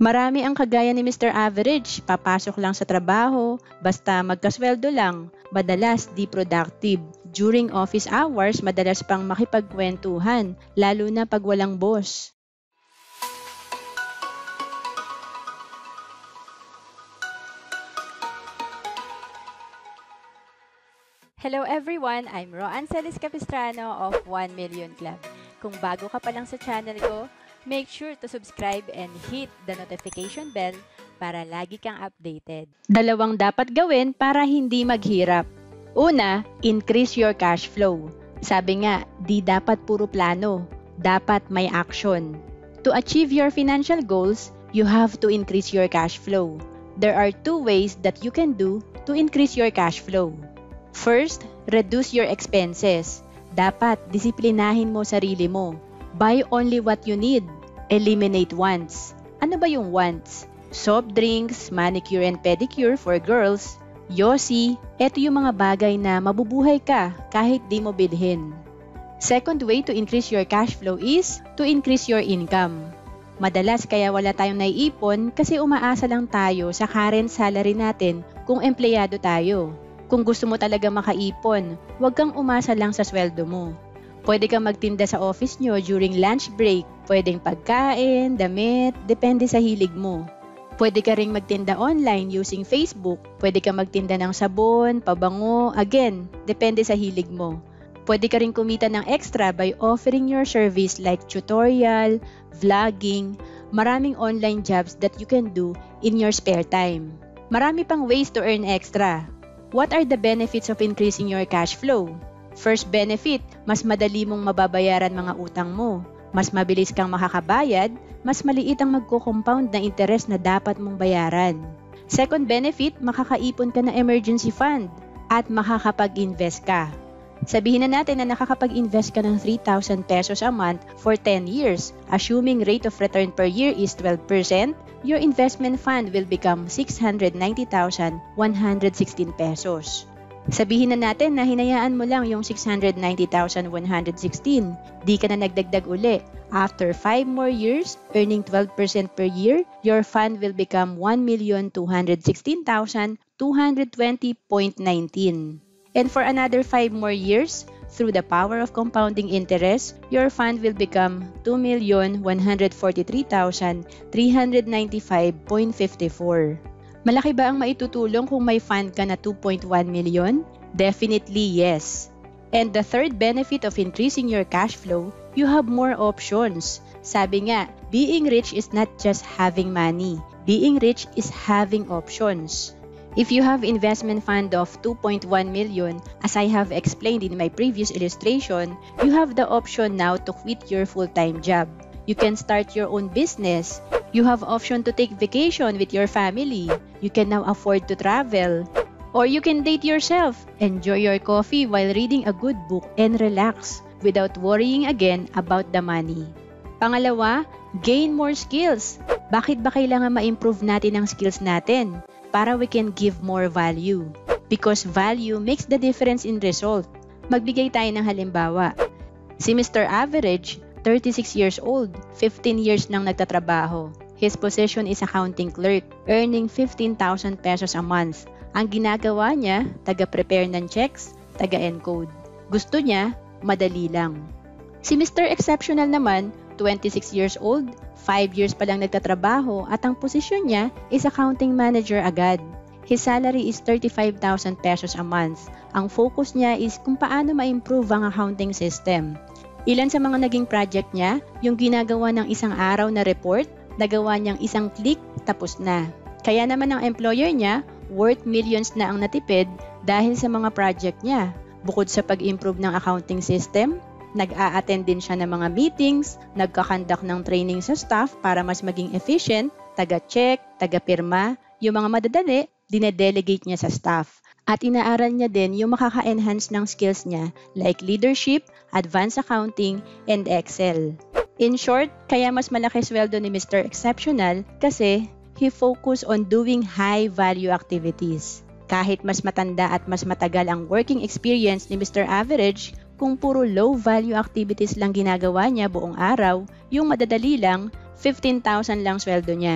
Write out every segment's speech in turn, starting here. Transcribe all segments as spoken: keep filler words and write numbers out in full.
Marami ang kagaya ni Mister Average, papasok lang sa trabaho, basta magkasweldo lang, madalas di productive. During office hours, madalas pang makipagkwentuhan, lalo na pag walang boss. Hello everyone, I'm Roan Celis Capistrano of one million Club. Kung bago ka pa lang sa channel ko, make sure to subscribe and hit the notification bell para lagi kang updated. Dalawang dapat gawin para hindi maghirap. Una, increase your cash flow. Sabi nga, di dapat puro plano, dapat may action. To achieve your financial goals, you have to increase your cash flow. There are two ways that you can do to increase your cash flow. First, reduce your expenses. Dapat disiplinahin mo sarili mo. Buy only what you need. Eliminate wants. Ano ba yung wants? Soft drinks, manicure and pedicure for girls, yosi, eto yung mga bagay na mabubuhay ka kahit di mo bilhin. Second way to increase your cash flow is to increase your income. Madalas kaya wala tayong naiipon kasi umaasa lang tayo sa current salary natin kung empleyado tayo. Kung gusto mo talaga makaipon, huwag kang umasa lang sa sweldo mo. Pwede kang magtinda sa office nyo during lunch break. Pwedeng pagkain, damit, depende sa hilig mo. Pwede ka ring magtinda online using Facebook. Pwede kang magtinda ng sabon, pabango, again, depende sa hilig mo. Pwede ka ring kumita ng extra by offering your service like tutorial, vlogging, maraming online jobs that you can do in your spare time. Marami pang ways to earn extra. What are the benefits of increasing your cash flow? First benefit, mas madali mong mababayaran mga utang mo. Mas mabilis kang makakabayad, mas maliit ang magko-compound na interest na dapat mong bayaran. Second benefit, makakaipon ka ng emergency fund at makakapag-invest ka. Sabihin na natin na nakakapag-invest ka ng three thousand pesos a month for ten years. Assuming rate of return per year is twelve percent, your investment fund will become six hundred ninety thousand one hundred sixteen pesos. Sabihin na natin na hinayaan mo lang yung six hundred ninety thousand one hundred sixteen. Di ka na nagdagdag uli. After five more years, earning twelve percent per year, your fund will become one million two hundred sixteen thousand two hundred twenty point one nine. And for another five more years, through the power of compounding interest, your fund will become two million one hundred forty-three thousand three hundred ninety-five point five four. Malaki ba ang maitutulong kung may fund ka na two point one million? Definitely yes. And the third benefit of increasing your cash flow, you have more options. Sabi nga, being rich is not just having money. Being rich is having options. If you have investment fund of two point one million, as I have explained in my previous illustration, you have the option now to quit your full-time job. You can start your own business. You have option to take vacation with your family. You can now afford to travel. Or you can date yourself, enjoy your coffee while reading a good book and relax without worrying again about the money. Pangalawa, gain more skills. Bakit ba kailangan ma-improve natin ang skills natin? Para we can give more value. Because value makes the difference in result. Magbigay tayo ng halimbawa. Si Mister Average, thirty-six years old, fifteen years nang nagtatrabaho. His position is accounting clerk, earning fifteen thousand pesos a month. Ang ginagawa niya, taga-prepare ng checks, taga-encode. Gusto niya, madali lang. Si Mister Exceptional naman, twenty-six years old, five years pa lang nagtatrabaho at ang posisyon niya is accounting manager agad. His salary is thirty-five thousand pesos a month. Ang focus niya is kung paano ma-improve ang accounting system. Ilan sa mga naging project niya, yung ginagawa ng isang araw na report, nagawa niyang isang click, tapos na. Kaya naman ang employer niya, worth millions na ang natipid dahil sa mga project niya. Bukod sa pag-improve ng accounting system, nag-a-attend din siya ng mga meetings, nagkakandak ng training sa staff para mas maging efficient, taga-check, taga-pirma, yung mga madadali, dinedelegate niya sa staff. At inaaral niya din yung makaka-enhance ng skills niya like leadership, advanced accounting, and Excel. In short, kaya mas malaki sweldo ni Mister Exceptional kasi he focus on doing high-value activities. Kahit mas matanda at mas matagal ang working experience ni Mister Average, kung puro low-value activities lang ginagawa niya buong araw, yung madadali lang, fifteen thousand lang sweldo niya.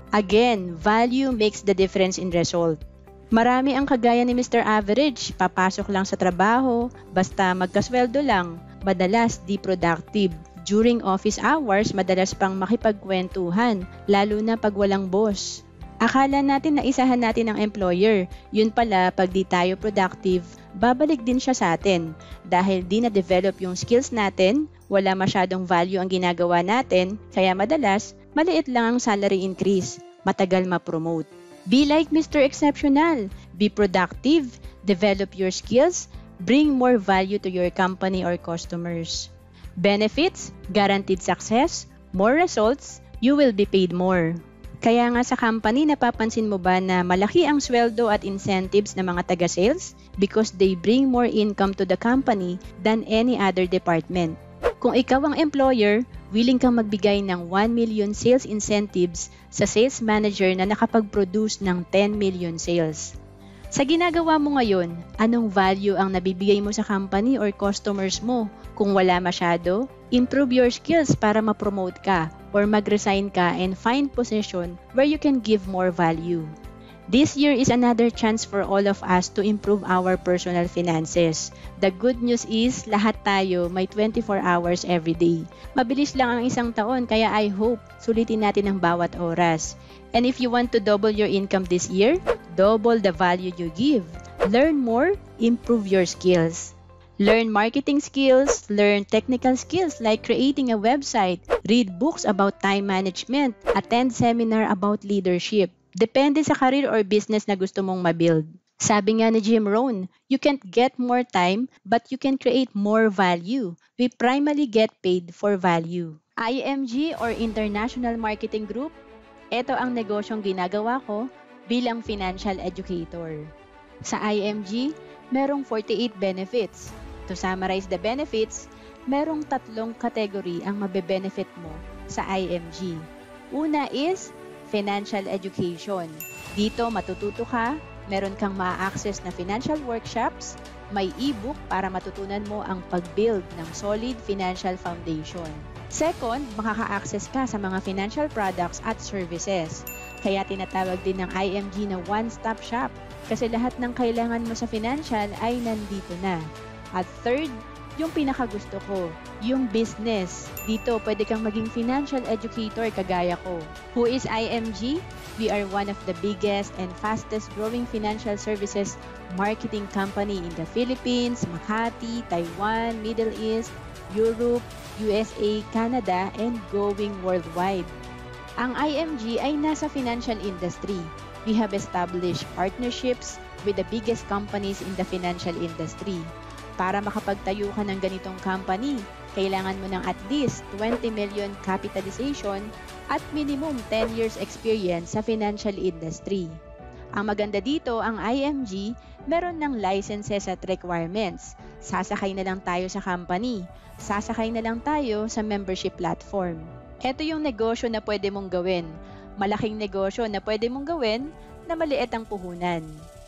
Again, value makes the difference in result. Marami ang kagaya ni Mister Average, papasok lang sa trabaho, basta magkasweldo lang, madalas di productive. During office hours, madalas pang makipagkwentuhan, lalo na pag walang boss. Akala natin na isahan natin ang employer, yun pala pag di tayo productive, babalik din siya sa atin. Dahil di na-develop yung skills natin, wala masyadong value ang ginagawa natin, kaya madalas, maliit lang ang salary increase, matagal ma-promote. Be like Mister Exceptional. Be productive, develop your skills, bring more value to your company or customers. Benefits, guaranteed success, more results, you will be paid more. Kaya nga sa company, napapansin mo ba na malaki ang sweldo at incentives ng mga taga-sales? Because they bring more income to the company than any other department. Kung ikaw ang employer, willing kang magbigay ng one million sales incentives sa sales manager na nakapag-produce ng ten million sales. Sa ginagawa mo ngayon, anong value ang nabibigay mo sa company or customers mo? Kung wala masyado, improve your skills para ma-promote ka or mag-resign ka and find position where you can give more value. This year is another chance for all of us to improve our personal finances. The good news is, lahat tayo may twenty-four hours every day. Mabilis lang ang isang taon, kaya I hope sulitin natin ang bawat oras. And if you want to double your income this year, double the value you give. Learn more, improve your skills. Learn marketing skills, learn technical skills like creating a website, read books about time management, attend seminar about leadership. Depende sa career or business na gusto mong mabuild. Sabi nga ni Jim Rohn, you can't get more time, but you can create more value. We primarily get paid for value. I M G or International Marketing Group, ito ang negosyong ginagawa ko bilang financial educator. Sa I M G, merong forty-eight benefits. To summarize the benefits, merong tatlong category ang mabe-benefit mo sa I M G. Una is financial education. Dito matututo ka, meron kang ma-access na financial workshops, may e-book para matutunan mo ang pag-build ng solid financial foundation. Second, makaka-access ka sa mga financial products at services. Kaya tinatawag din ng I M G na one-stop shop kasi lahat ng kailangan mo sa financial ay nandito na. At third, yung pinakagusto ko, yung business. Dito, pwede kang maging financial educator kagaya ko. Who is I M G? We are one of the biggest and fastest growing financial services marketing company in the Philippines, Makati, Taiwan, Middle East, Europe, U S A, Canada, and going worldwide. Ang I M G ay nasa financial industry. We have established partnerships with the biggest companies in the financial industry. Para makapagtayo ka ng ganitong company, kailangan mo ng at least twenty million capitalization at minimum ten years experience sa financial industry. Ang maganda dito, ang I M G, meron ng licenses at requirements. Sasakay na lang tayo sa company. Sasakay na lang tayo sa membership platform. Ito yung negosyo na pwede mong gawin. Malaking negosyo na pwede mong gawin na maliit ang puhunan.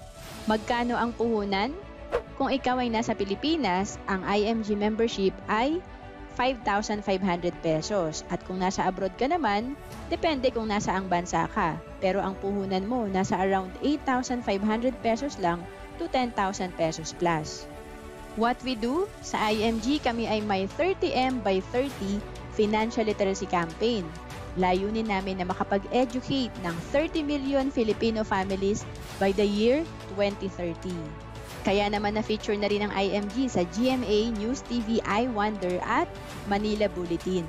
Magkano ang puhunan? Kung ikaw ay nasa Pilipinas, ang I M G membership ay five thousand five hundred pesos. At kung nasa abroad ka naman, depende kung nasa ang bansa ka. Pero ang puhunan mo nasa around eight thousand five hundred pesos lang to ten thousand pesos plus. What we do? Sa I M G, kami ay may thirty M by thirty financial literacy campaign. Layunin namin na makapag-educate ng thirty million Filipino families by the year twenty thirty. Kaya naman na-feature na rin ang I M G sa G M A, News T V, I Wonder at Manila Bulletin.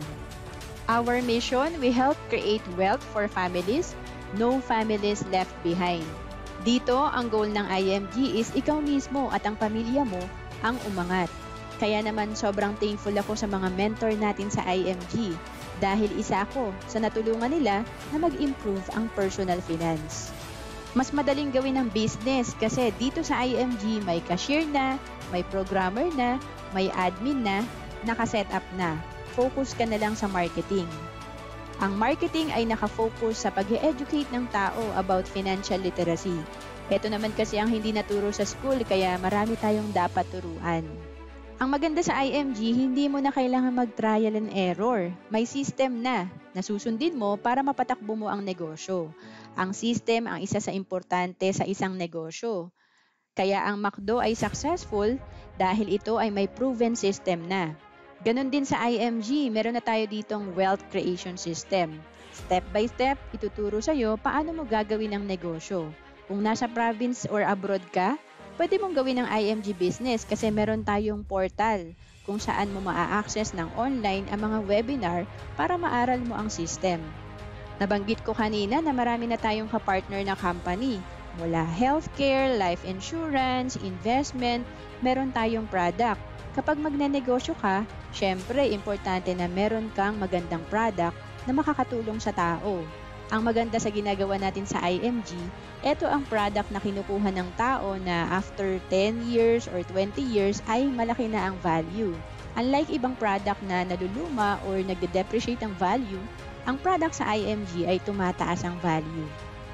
Our mission, we help create wealth for families, no families left behind. Dito, ang goal ng I M G is ikaw mismo at ang pamilya mo ang umangat. Kaya naman sobrang thankful ako sa mga mentor natin sa I M G dahil isa ako sa natulungan nila na mag-improve ang personal finance. Mas madaling gawin ang business kasi dito sa I M G may cashier na, may programmer na, may admin na, nakaset up na. Focus ka na lang sa marketing. Ang marketing ay nakafocus sa pag-educate ng tao about financial literacy. Ito naman kasi ang hindi naturo sa school kaya marami tayong dapat turuan. Ang maganda sa I M G, hindi mo na kailangan mag-trial and error. May system na na susundin mo para mapatakbo mo ang negosyo. Ang system ang isa sa importante sa isang negosyo. Kaya ang McDo ay successful dahil ito ay may proven system na. Ganon din sa I M G, meron na tayo ditong wealth creation system. Step by step, ituturo sa'yo paano mo gagawin ang negosyo. Kung nasa province or abroad ka, pwede mong gawin ang I M G business kasi meron tayong portal kung saan mo maa-access ng online ang mga webinar para maaral mo ang system. Nabanggit ko kanina na marami na tayong kapartner na company. Mula healthcare, life insurance, investment, meron tayong product. Kapag magnenegosyo ka, syempre importante na meron kang magandang product na makakatulong sa tao. Ang maganda sa ginagawa natin sa I M G, ito ang product na kinukuha ng tao na after ten years or twenty years ay malaki na ang value. Unlike ibang product na naluluma or nagde-depreciate ang value, ang product sa I M G ay tumataas ang value.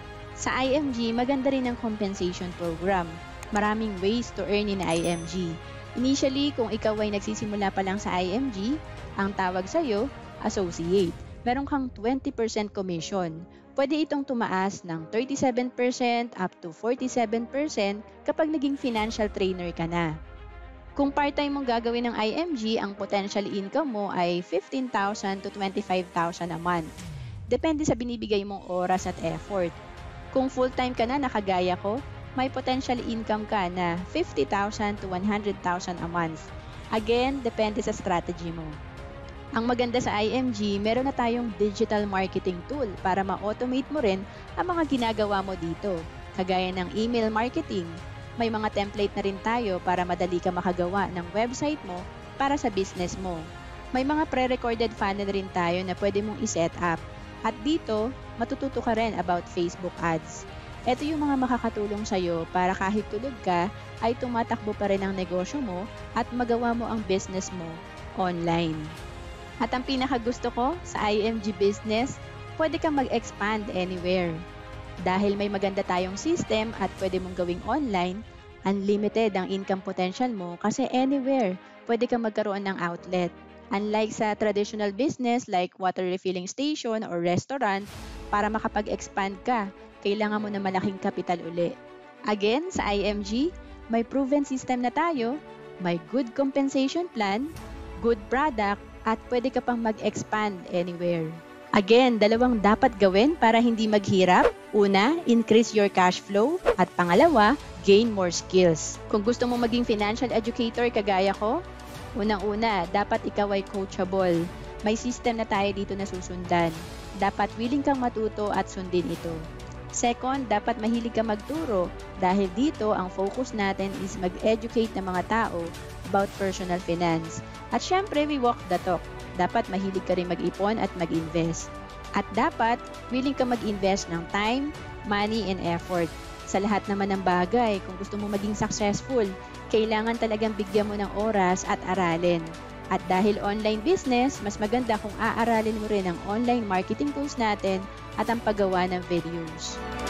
Sa I M G, maganda rin ang compensation program. Maraming ways to earn in I M G. Initially, kung ikaw ay nagsisimula pa lang sa I M G, ang tawag sa'yo, associate. Meron kang twenty percent commission. Pwede itong tumaas ng thirty-seven percent up to forty-seven percent kapag naging financial trainer ka na. Kung part-time mong gagawin ng I M G, ang potential income mo ay fifteen thousand to twenty-five thousand a month. Depende sa binibigay mong oras at effort. Kung full-time ka na, nakagaya ko, may potential income ka na fifty thousand to one hundred thousand a month. Again, depende sa strategy mo. Ang maganda sa I M G, meron na tayong digital marketing tool para ma-automate mo rin ang mga ginagawa mo dito. Kagaya ng email marketing, may mga template na rin tayo para madali ka makagawa ng website mo para sa business mo. May mga pre-recorded funnel rin tayo na pwede mong i-set up. At dito, matututo ka rin about Facebook ads. Ito yung mga makakatulong sa'yo para kahit tulog ka, ay tumatakbo pa rin ang negosyo mo at magawa mo ang business mo online. At ang pinakagusto ko sa I M G business, pwede kang mag-expand anywhere. Dahil may maganda tayong system at pwede mong gawing online, unlimited ang income potential mo kasi anywhere pwede kang magkaroon ng outlet. Unlike sa traditional business like water refilling station or restaurant, para makapag-expand ka, kailangan mo na malaking kapital uli. Again, sa I M G, may proven system na tayo, may good compensation plan, good product, at pwede ka pang mag-expand anywhere. Again, dalawang dapat gawin para hindi maghirap. Una, increase your cash flow. At pangalawa, gain more skills. Kung gusto mo maging financial educator kagaya ko, unang-una, dapat ikaw ay coachable. May system na tayo dito na susundan. Dapat willing kang matuto at sundin ito. Second, dapat mahilig ka magturo dahil dito ang focus natin is mag-educate ng mga tao about personal finance. At syempre, we walk the talk. Dapat mahilig ka rin mag-ipon at mag-invest. At dapat, willing ka mag-invest ng time, money, and effort. Sa lahat naman ng bagay, kung gusto mo maging successful, kailangan talagang bigyan mo ng oras at aralin. At dahil online business, mas maganda kung aaralin mo rin ang online marketing tools natin at ang paggawa ng videos.